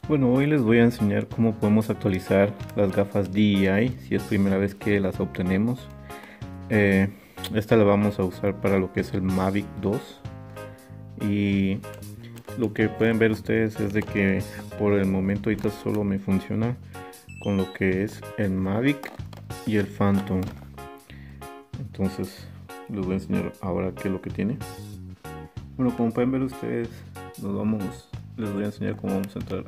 Bueno, hoy les voy a enseñar cómo podemos actualizar las gafas DJI si es primera vez que las obtenemos. Eh, Esta la vamos a usar para lo que es el Mavic 2 y lo que pueden ver ustedes es de que por el momento ahorita solo me funciona con lo que es el Mavic y el Phantom. Entonces les voy a enseñar ahora qué es lo que tiene. Bueno, como pueden ver ustedes, les voy a enseñar cómo vamos a entrar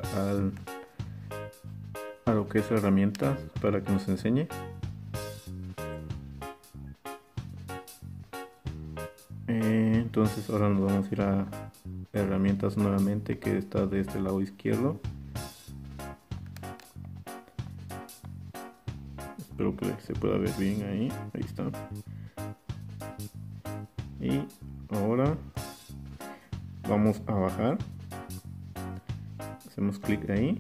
a lo que es herramientas para que nos enseñe. Entonces ahora nos vamos a ir a herramientas nuevamente, que está de este lado izquierdo. Espero que se pueda ver bien ahí está. Y ahora vamos a bajar, hacemos clic ahí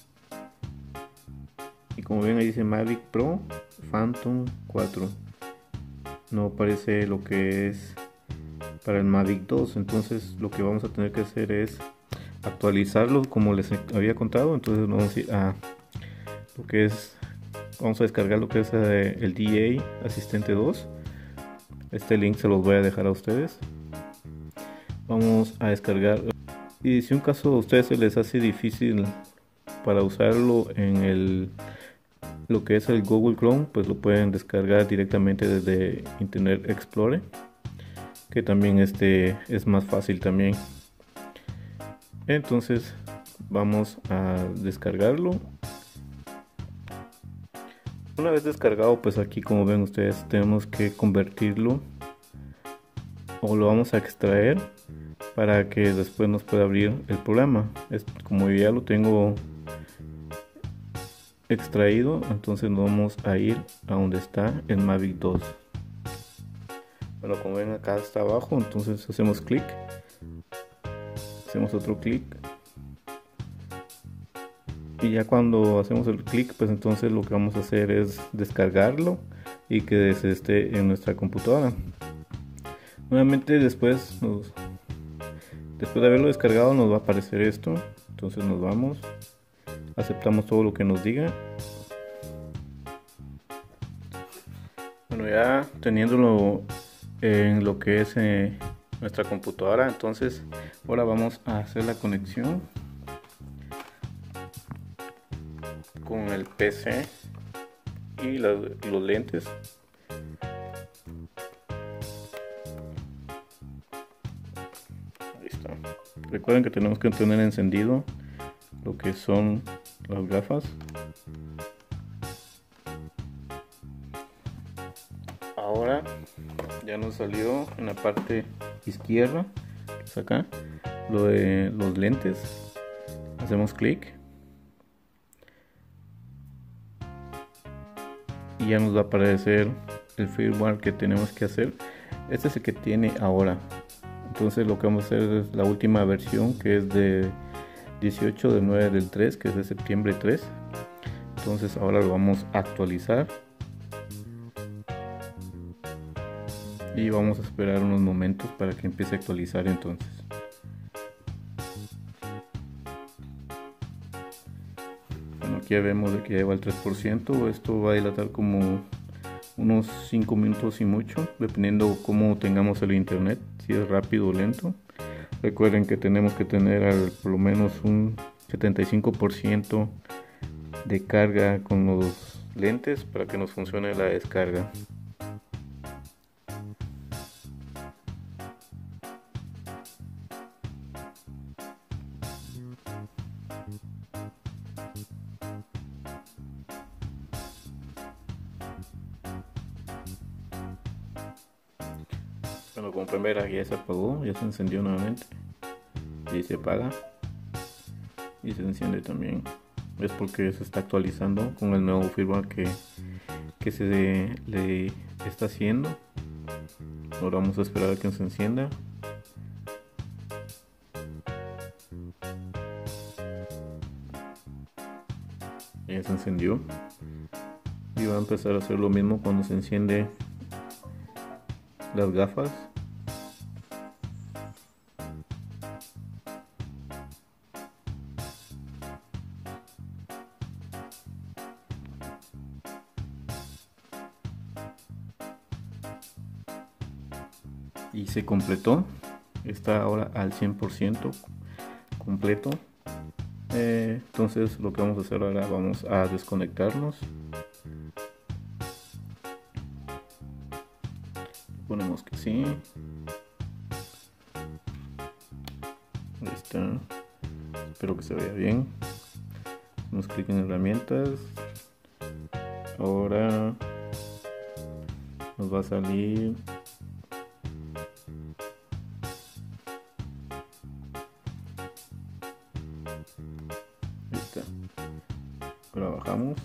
y como ven ahí dice Mavic Pro Phantom 4. No aparece lo que es para el Mavic 2, entonces lo que vamos a tener que hacer es actualizarlo como les había contado. Entonces vamos a ir a lo que es, vamos a descargar lo que es el DJI Asistente 2. Este link se los voy a dejar a ustedes. Vamos a descargar, y si un caso a ustedes se les hace difícil para usarlo en lo que es el Google Chrome, pues lo pueden descargar directamente desde Internet Explorer, que también es más fácil también. Entonces vamos a descargarlo. Una vez descargado, pues aquí como ven ustedes tenemos que convertirlo, o lo vamos a extraer para que después nos pueda abrir el programa. Como ya lo tengo extraído, entonces nos vamos a ir a donde está el Mavic 2. Bueno, como ven acá está abajo, entonces hacemos clic, hacemos otro clic, y ya cuando hacemos el clic, pues entonces lo que vamos a hacer es descargarlo y que esté en nuestra computadora. Nuevamente después de haberlo descargado nos va a aparecer esto. Entonces nos vamos, aceptamos todo lo que nos diga. Bueno, ya teniéndolo en lo que es nuestra computadora, entonces ahora vamos a hacer la conexión con el PC y los lentes. Ahí está. Recuerden que tenemos que tener encendido lo que son las gafas. Ahora ya nos salió en la parte izquierda, que es acá, lo de los lentes. Hacemos clic y ya nos va a aparecer el firmware que tenemos que hacer. Este es el que tiene ahora. Entonces lo que vamos a hacer es la última versión, que es de 18 de 9 del 3, que es de septiembre 3. Entonces ahora lo vamos a actualizar y vamos a esperar unos momentos para que empiece a actualizar. Entonces bueno, aquí ya vemos de que lleva el 3%. Esto va a dilatar como unos 5 minutos y mucho, dependiendo cómo tengamos el internet, si es rápido o lento. Recuerden que tenemos que tener por lo menos un 75% de carga con los lentes para que nos funcione la descarga. Bueno, como pueden ver, aquí ya se apagó, ya se encendió nuevamente y se apaga y se enciende también. Es porque se está actualizando con el nuevo firmware que se le está haciendo. Ahora vamos a esperar a que se encienda. Ya se encendió y va a empezar a hacer lo mismo cuando se enciende las gafas. y se completó. Está ahora al 100% completo. Entonces lo que vamos a hacer ahora, vamos a desconectarnos. Ponemos que sí. Ahí está. Espero que se vea bien. Hacemos clic en herramientas. Ahora nos va a salir ahora bajamos.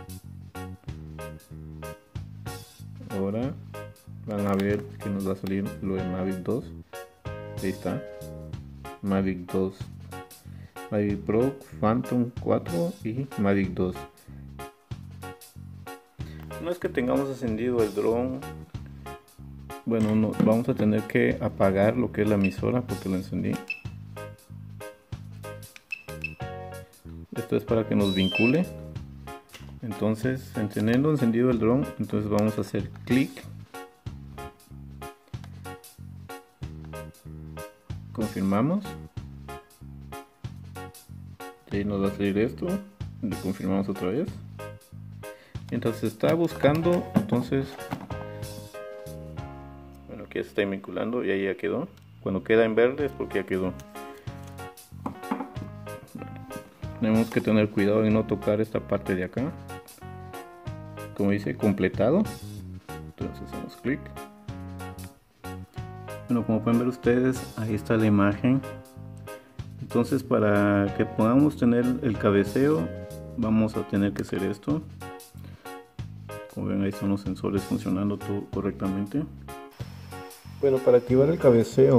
Ahora van a ver que nos va a salir lo de Mavic 2. Ahí está, Mavic 2, Mavic Pro, Phantom 4 y Mavic 2. No es que tengamos encendido el dron, bueno, no, vamos a tener que apagar lo que es la emisora porque lo encendí. Esto es para que nos vincule. Entonces, teniendo encendido el dron, entonces vamos a hacer clic, confirmamos, y ahí nos va a salir esto, le confirmamos otra vez. Mientras se está buscando, entonces, bueno, aquí se está vinculando y ahí ya quedó. Cuando queda en verde es porque ya quedó. Tenemos que tener cuidado de no tocar esta parte de acá. Como dice, completado. Entonces hacemos clic. Bueno, como pueden ver ustedes, ahí está la imagen. Entonces, para que podamos tener el cabeceo, vamos a tener que hacer esto. Como ven, ahí están los sensores funcionando todo correctamente. Bueno, para activar el cabeceo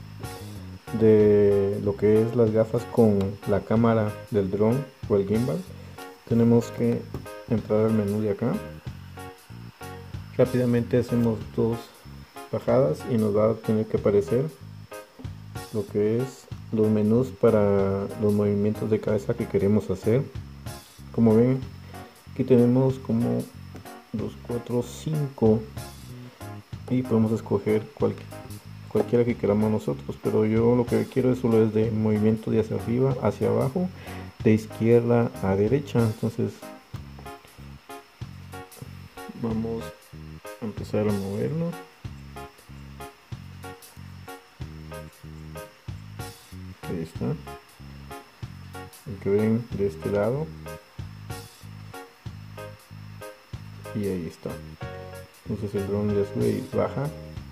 de lo que es las gafas con la cámara del dron o el gimbal, tenemos que entrar al menú de acá. Rápidamente hacemos dos bajadas y nos va a tener que aparecer lo que es los menús para los movimientos de cabeza que queremos hacer. Como ven, aquí tenemos como 2, 4, 5 y podemos escoger cualquiera que queramos nosotros, pero yo lo que quiero es solo es de movimiento de hacia arriba, hacia abajo, de izquierda a derecha. Entonces vamos a empezar a movernos. Ahí está, el que ven de este lado, y ahí está. Entonces el dron ya sube y baja.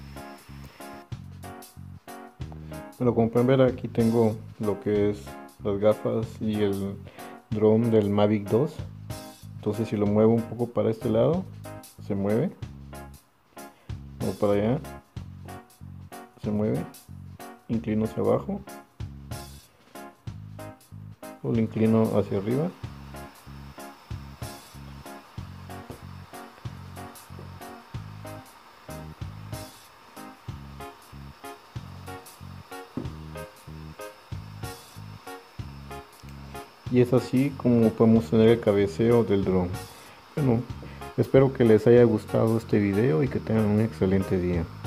Bueno, como pueden ver, aquí tengo lo que es las gafas y el dron del Mavic 2. Entonces si lo muevo un poco para este lado, se mueve, o para allá, se mueve, inclino hacia abajo o lo inclino hacia arriba. Y es así como podemos tener el cabeceo del dron. Bueno, espero que les haya gustado este video y que tengan un excelente día.